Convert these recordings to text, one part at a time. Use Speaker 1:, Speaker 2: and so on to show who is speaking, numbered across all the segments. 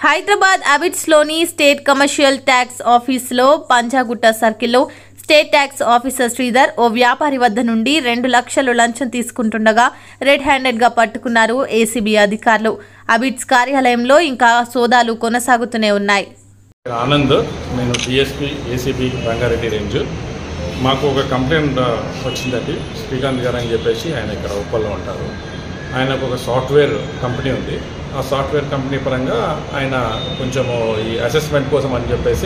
Speaker 1: హైదరాబాద్ అబిడ్స్లోని state commercial tax ఆఫీసులో పంజాగుట్ట సర్కిల్లో స్టేట్ ట్యాక్స్ ఆఫీసర్ శ్రీధర్ ఓ వ్యాపారి వద్ద నుండి 2 లక్షలు లంచం తీసుకుంటుండగా రెడ్ హ్యాండెడ్గా పట్టుకున్నారు ఏసీబీ అధికారులు. అబిడ్స్ కార్యాలయంలో ఇంకా సోదాలు కొనసాగుతూనే ఉన్నాయి.
Speaker 2: ఆనంద్, నేను డిఎస్పీ ఏసీబీ రంగారెడ్డి రేంజ్. మాకు ఒక కంప్లైంట్ వచ్చిందండి. శ్రీకాంత్ గారు అని చెప్పేసి ఆయన ఇక్కడ ఉప్పల్లో ఉంటారు. ఆయనకు ఒక సాఫ్ట్వేర్ కంపెనీ ఉంది. ఆ సాఫ్ట్వేర్ కంపెనీ పరంగా ఆయన కొంచెము ఈ అసెస్మెంట్ కోసం అని చెప్పేసి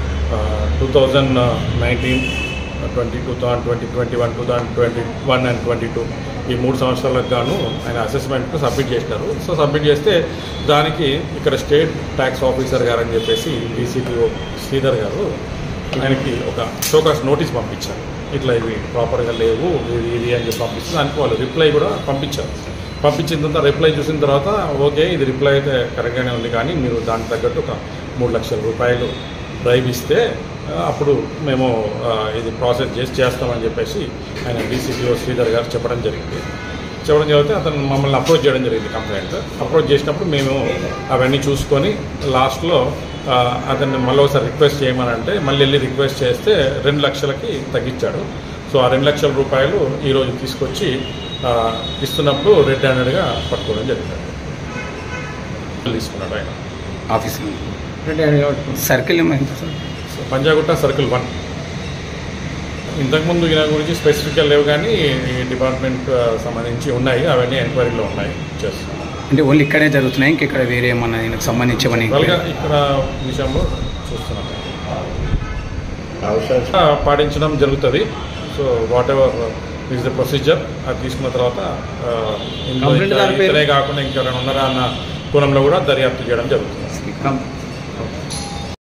Speaker 2: 2019, 2020, 2021, 2021 అండ్ 2022 ఈ 3 సంవత్సరాలకు గాను ఆయన అసెస్మెంట్కు సబ్మిట్ చేసినారు. సో సబ్మిట్ చేస్తే దానికి ఇక్కడ స్టేట్ ట్యాక్స్ ఆఫీసర్ గారు అని చెప్పేసి డీసీపీఓ శ్రీధర్ గారు ఆయనకి ఒక షోకాస్ నోటీస్ పంపించారు. ఇట్లా ఇవి ప్రాపర్గా లేవు ఇది అని చెప్పి పంపిస్తే దానికి వాళ్ళు రిప్లై కూడా పంపించారు. పంపించిన తర్వాత రిప్లై చూసిన తర్వాత ఓకే ఇది రిప్లై అయితే కరెక్ట్గానే ఉంది, కానీ మీరు దానికి తగ్గట్టు ఒక 3 లక్షల రూపాయలు డ్రైవ్ ఇస్తే అప్పుడు మేము ఇది ప్రాసెస్ చేస్తామని చెప్పేసి ఆయన డీసీపీఓ శ్రీధర్ గారు చెప్పడం జరిగింది. అతను మమ్మల్ని అప్రోచ్ చేయడం జరిగింది. కంప్లైంట్ అప్రోచ్ చేసినప్పుడు మేము అవన్నీ చూసుకొని లాస్ట్లో అతన్ని మళ్ళీ ఒకసారి రిక్వెస్ట్ చేయమనంటే మళ్ళీ వెళ్ళి రిక్వెస్ట్ చేస్తే 2 లక్షలకి తగ్గించాడు. సో ఆ 2 లక్షల రూపాయలు ఈరోజు తీసుకొచ్చి ఇస్తున్నప్పుడు రెడ్ హ్యాండెడ్గా పట్టుకోవడం జరిగింది. తీసుకున్నాడు ఆయన
Speaker 3: ఆఫీస్ సర్కిల్ ఏమైంది సార్?
Speaker 2: పంజాగుట్ట సర్కిల్ 1. ఇంతకుముందు ఈయన గురించి స్పెసిఫిక్గా లేవు, కానీ ఈ డిపార్ట్మెంట్ సంబంధించి ఉన్నాయి, అవన్నీ ఎంక్వైరీలో ఉన్నాయి. చేస్తున్నాం
Speaker 3: అంటే ఓన్లీ ఇక్కడే జరుగుతున్నాయి, ఇంకెక్కడ వేరే ఏమన్నా ఈయనకు సంబంధించమని
Speaker 2: ఇక్కడ విషయంలో చూస్తున్నాం. పాటించడం జరుగుతుంది. So whatever is the procedure అది తీసుకున్న తర్వాత ఇతనే కాకుండా ఇంకెవరైనా ఉన్నారా అన్న కోణంలో కూడా దర్యాప్తు చేయడం జరుగుతుంది.